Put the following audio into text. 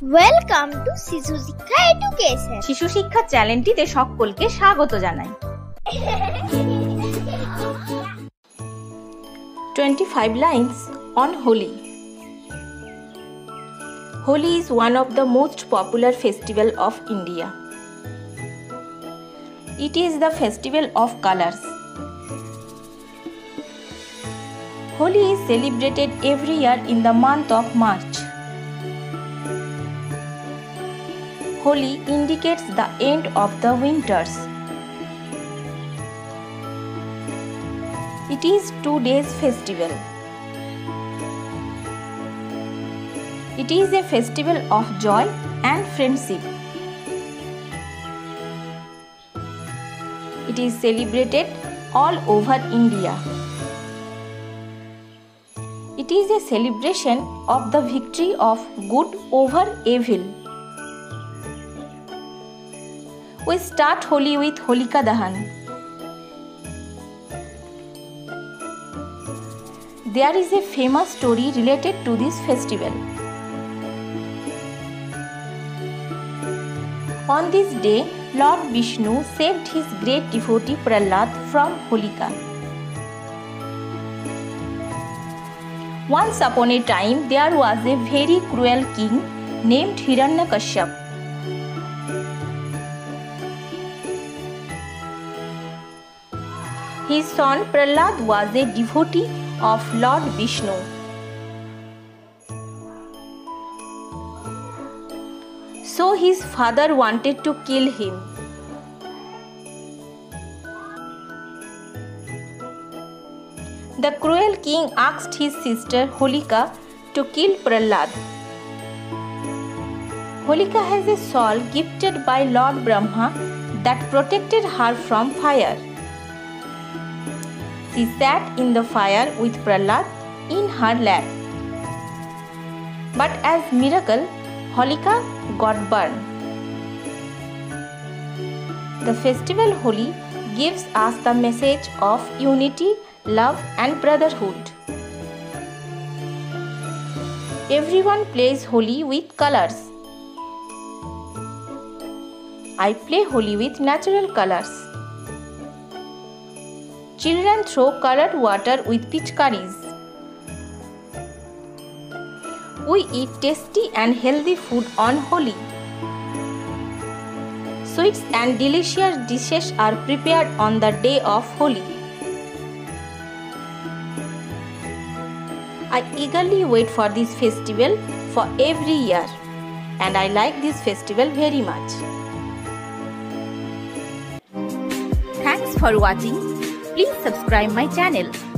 Welcome to শিশু শিক্ষা education. শিশু শিক্ষা চ্যানেলটিতে সকলকে স্বাগত জানাই। 25 lines on Holi. Holi is one of the most popular festival of India. It is the festival of colors. Holi is celebrated every year in the month of March. Holi indicates the end of the winters. It is 2 days festival. It is a festival of joy and friendship. It is celebrated all over India. It is a celebration of the victory of good over evil. We start Holi with Holika Dahan. There is a famous story related to this festival. On this day, Lord Vishnu saved his great devotee Prahlad from Holika. Once upon a time, there was a very cruel king named Hiranyakashyap. His son Prahlad was a devotee of Lord Vishnu. So his father wanted to kill him. The cruel king asked his sister Holika to kill Prahlad. Holika has a shawl gifted by Lord Brahma that protected her from fire. She sat in the fire with Prahlad in her lap. But as miracle, Holika got burned. The festival Holi gives us the message of unity, love and brotherhood. Everyone plays Holi with colors. I play Holi with natural colors. Children throw colored water with pitchkaris. We eat tasty and healthy food on Holi. Sweets and delicious dishes are prepared on the day of Holi. I eagerly wait for this festival for every year, and I like this festival very much. Thanks for watching. Please subscribe my channel.